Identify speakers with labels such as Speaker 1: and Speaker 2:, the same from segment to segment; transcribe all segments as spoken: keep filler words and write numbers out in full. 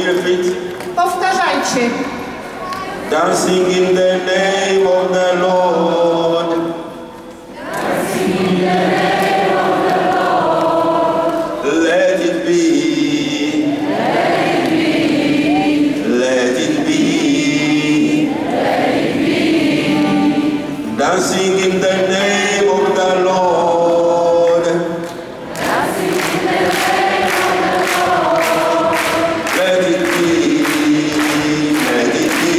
Speaker 1: repeat?
Speaker 2: Powtarzajcie.
Speaker 1: Dancing in the name of the Lord.
Speaker 3: Dancing in the name of the Lord.
Speaker 1: Let it be.
Speaker 3: Let it be.
Speaker 1: Let it be.
Speaker 3: Let it be.
Speaker 1: Dancing in the name of the Lord.
Speaker 3: Dancing in the name of the Lord.
Speaker 1: Let it be. Let it be.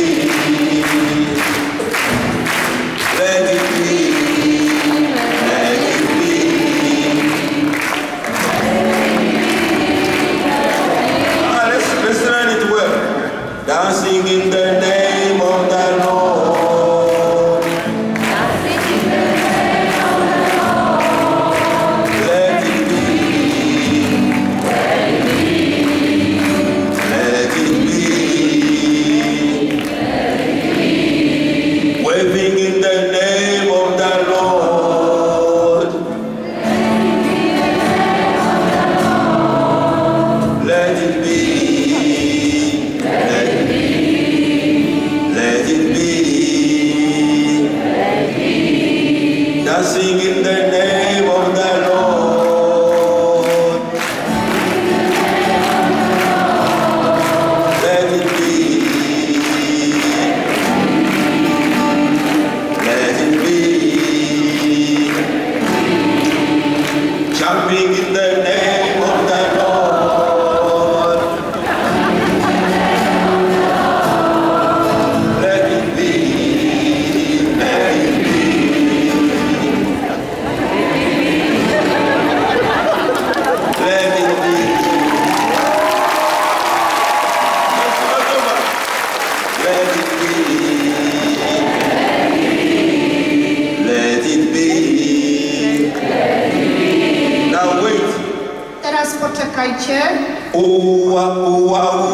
Speaker 1: Let it be. Let it be. Ah, let's, let's learn it well. Dancing in the name of the Lord.
Speaker 3: Dancing in the name of the Lord.
Speaker 1: Let it be.
Speaker 3: Let it be.
Speaker 1: Let it be.
Speaker 3: Let it be.
Speaker 1: Waving in the name of the Lord. Let it be. Let it be. Let it be.
Speaker 3: Let it be.
Speaker 1: Dancing in the name of the Lord. Let it be. Let it be. Jumping in the name of the Lord. Let it be. Let it be. Let it be. Let it be. Let it be. Now wait.
Speaker 2: Teraz poczekajcie.
Speaker 1: Uwa, uwa,